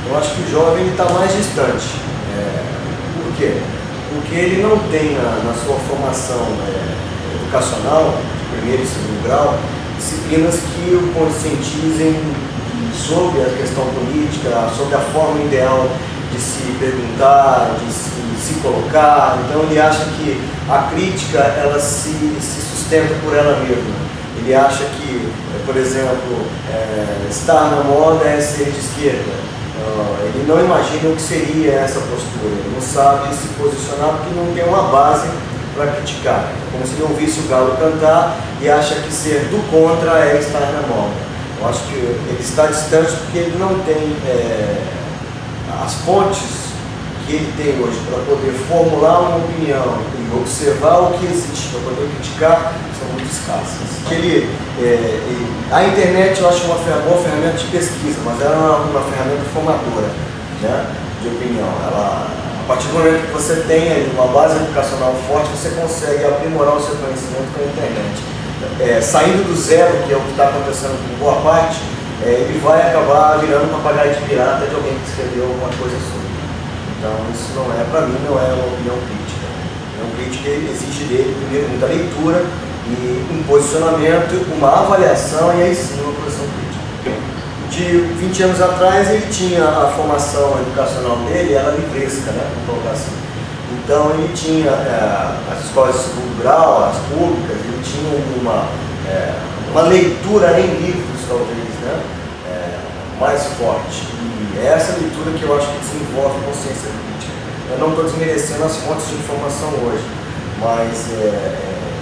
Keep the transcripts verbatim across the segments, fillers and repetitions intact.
Eu acho que o jovem está mais distante. É, por quê? Porque ele não tem na, na sua formação é, educacional, de primeiro e segundo grau, disciplinas que o conscientizem sobre a questão política, sobre a forma ideal de se perguntar, de se, de se colocar. Então ele acha que a crítica ela se, se sustenta por ela mesma. Ele acha que, por exemplo, é, estar na moda é ser de esquerda. Uh, ele não imagina o que seria essa postura, ele não sabe se posicionar porque não tem uma base para criticar. É como se ele ouvisse o galo cantar e acha que ser do contra é estar na moda. Eu acho que ele está distante porque ele não tem é, as fontes que ele tem hoje para poder formular uma opinião e observar o que existe para poder criticar são muito escassas. Ele, é, ele, a internet eu acho uma boa ferramenta de pesquisa, mas ela é uma, uma ferramenta formadora, né, de opinião. Ela, a partir do momento que você tem uma base educacional forte, você consegue aprimorar o seu conhecimento com a internet. É, saindo do zero, que é o que está acontecendo com boa parte, é, ele vai acabar virando papagaio de pirata de alguém que escreveu alguma coisa sobre. Então isso não é, para mim, não é uma opinião crítica. A opinião crítica exige dele, primeiro, muita leitura e um posicionamento, uma avaliação e aí sim uma posição crítica. De vinte anos atrás ele tinha a formação educacional dele, era livresca, né, vamos colocar assim. Então ele tinha é, as escolas de segundo grau, as públicas, ele tinha uma, é, uma leitura em livros, talvez, né, é, mais forte. E é essa leitura que eu acho que desenvolve consciência crítica. Eu não estou desmerecendo as fontes de informação hoje, mas é,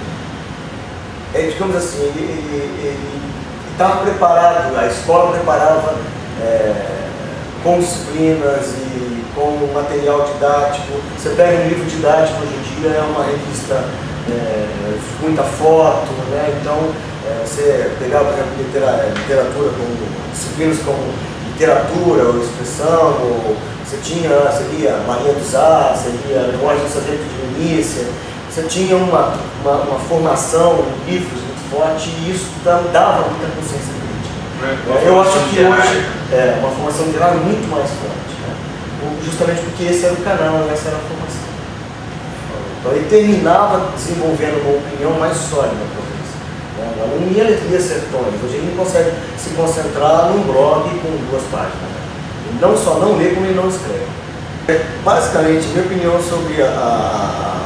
é, é digamos assim, ele estava preparado, a escola preparava é, com disciplinas e com material didático. Você pega um livro didático hoje em dia, é uma revista é, muita foto, né? Então é, você pegar, por exemplo, literatura, literatura como disciplinas como literatura ou expressão, ou você tinha, você lia Maria dos Artes, você lia Memórias do Sargento de Milícia, você tinha uma, uma, uma formação em livros muito forte e isso dava muita consciência crítica. É, eu acho que hoje é uma formação literária muito mais forte, né? Justamente porque esse era o canal, essa era a formação. Então ele terminava desenvolvendo uma opinião mais sólida, talvez. Ela não ia ler sertões, hoje ele não consegue se concentrar num blog com duas páginas. Né? Ele não só não lê, como ele não escreve. Basicamente, minha opinião sobre a, a,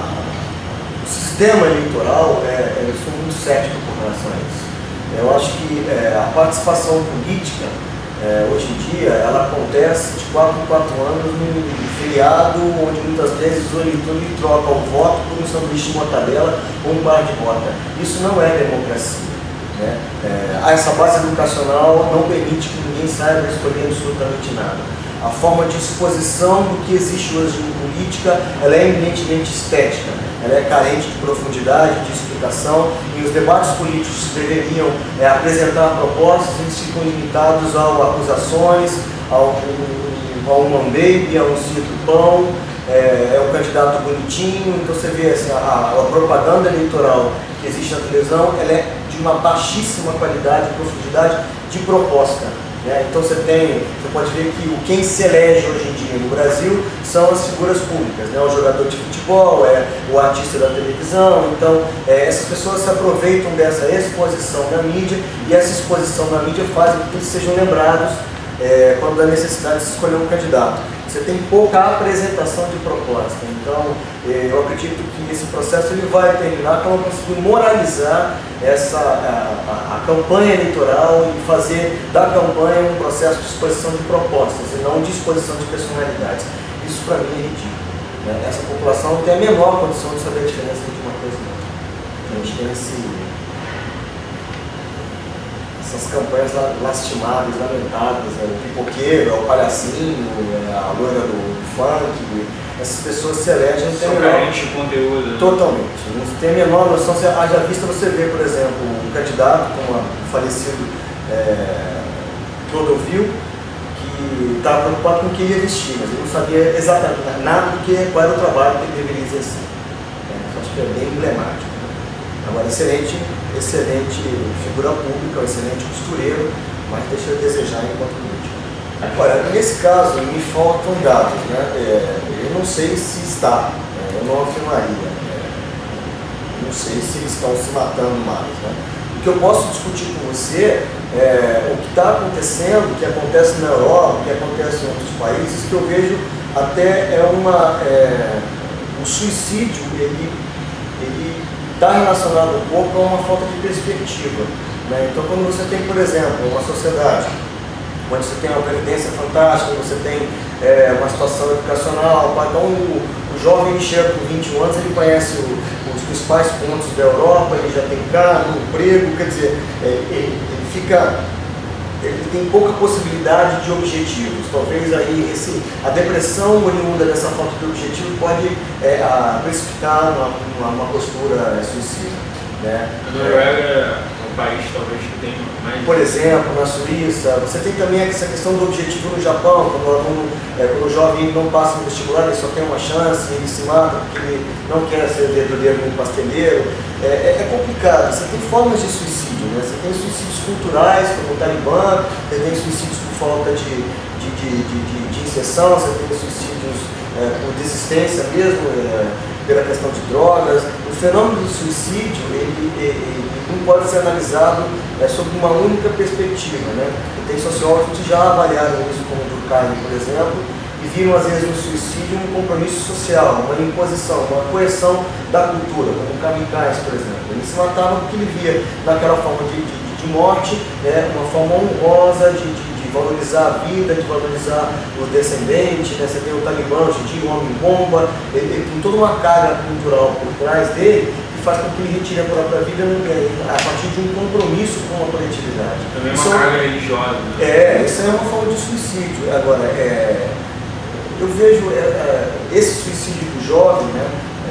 o sistema eleitoral, é, eu sou muito cético com relação a isso. Eu acho que é, a participação política, é, hoje em dia, ela acontece de quatro em quatro anos num feriado, onde muitas vezes o eleitor troca o voto por um sanduíche de mortadela ou um bar de bota. Isso não é democracia. Né? É, essa base educacional não permite que ninguém saiba escolher absolutamente nada. A forma de exposição do que existe hoje em política, ela é eminentemente estética, ela é carente de profundidade, de explicação, e os debates políticos deveriam é, apresentar propostas, eles ficam limitados a acusações, ao, ao um baby, a um cito pão, é, é um candidato bonitinho. Então você vê assim, a, a propaganda eleitoral que existe na televisão, ela é de uma baixíssima qualidade e profundidade de proposta. Né? Então você tem, você pode ver que o quem se elege hoje em dia no Brasil são as figuras públicas, né? O jogador de futebol, é o artista da televisão. Então é, essas pessoas se aproveitam dessa exposição na mídia e essa exposição na mídia faz com que eles sejam lembrados é, quando há necessidade de se escolher um candidato. Você tem pouca apresentação de proposta. Então eu acredito que esse processo ele vai terminar quando conseguir moralizar essa, a, a, a campanha eleitoral e fazer da campanha um processo de exposição de propostas e não de exposição de personalidades. Isso para mim é ridículo. Né? Essa população não tem a menor condição de saber a diferença entre uma coisa e outra. A gente tem esse, essas campanhas lastimáveis, lamentadas, né? O pipoqueiro, o palhacinho, a loira do funk. Essas pessoas se elegem, não tem a menor... de conteúdo. Totalmente. Não tem a menor noção. Haja vista você vê, por exemplo, um candidato como o falecido é, Clodovil, que estava preocupado com o que ia vestir, mas ele não sabia exatamente nada do que, qual era o trabalho que ele deveria exercer. É, acho que é bem emblemático. Né? Agora, excelente, excelente figura pública, excelente costureiro, mas deixa a desejar enquanto político. Olha, nesse caso me faltam dados, né? É, eu não sei se está, né? Eu não afirmaria, né? Não sei se eles estão se matando mais, né? O que eu posso discutir com você é o que está acontecendo, o que acontece na Europa, o que acontece em outros países, que eu vejo até é uma... É, o suicídio, ele ele está relacionado um pouco a uma falta de perspectiva, né? Então, quando você tem, por exemplo, uma sociedade onde você tem uma previdência fantástica, você tem é, uma situação educacional, então o, o jovem ele chega com vinte e um anos, ele conhece o, os principais pontos da Europa, ele já tem carro, emprego, quer dizer, é, ele, ele fica, ele tem pouca possibilidade de objetivos. Talvez aí esse, a depressão oriunda dessa falta de objetivo pode é, a, precipitar uma, uma, uma postura suicida, né? A Noruega é um país talvez que tem mais... Por exemplo, na Suíça, você tem também essa questão do objetivo no Japão, quando o, aluno, é, quando o jovem não passa no vestibular, ele só tem uma chance, ele se mata porque ele não quer ser verdadeiro nem pasteleiro. É, é, é complicado, você tem formas de suicídio, né? Você tem suicídios culturais, como o Talibã, você tem suicídios por falta de, de, de, de, de, de inserção, você tem suicídios é, por desistência mesmo, é, pela questão de drogas. O fenômeno do suicídio, ele, ele, ele não pode ser analisado é, sob uma única perspectiva, né? E tem sociólogos que já avaliaram isso, como o Durkheim, por exemplo, e viram às vezes no suicídio um compromisso social, uma imposição, uma coerção da cultura, como o Kamikaze, por exemplo. Ele se matava porque ele via naquela forma de, de, de morte, né, uma forma honrosa de, de, de valorizar a vida, de valorizar o descendente, né? Você tem o Talibã, hoje em dia, o homem-bomba, ele, ele tem toda uma carga cultural por trás dele, que faz com que ele retire a própria vida a partir de um compromisso com a coletividade. Também isso uma é, carga religiosa. Né? É, isso é uma forma de suicídio. Agora, é, eu vejo é, é, esse suicídio do jovem, né,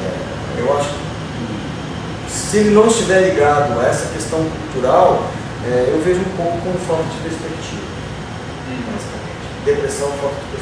é, eu acho que se ele não estiver ligado a essa questão cultural, é, eu vejo um pouco como falta de perspectiva. Hum. Depressão, falta de perspectiva.